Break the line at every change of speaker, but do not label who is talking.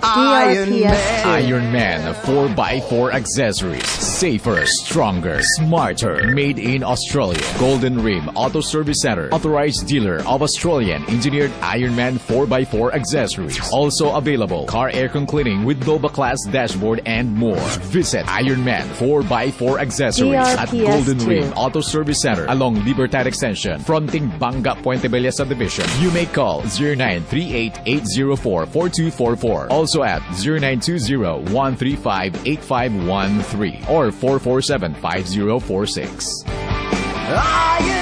DRPS
Ironman 4x4 accessories. Safer, stronger, smarter. Made in Australia. Golden Rim Auto Service Center. Authorized dealer of Australian engineered Ironman 4x4 accessories. Also available car aircon cleaning with Nova Class dashboard and more. Visit Ironman 4x4 accessories at
DRPS
Golden Rim Auto Service Center along Libertad Extension, fronting Banga Puente Bella subdivision. You may call 0938-804-4244. Also at 0920-135-8513 or 447-5046.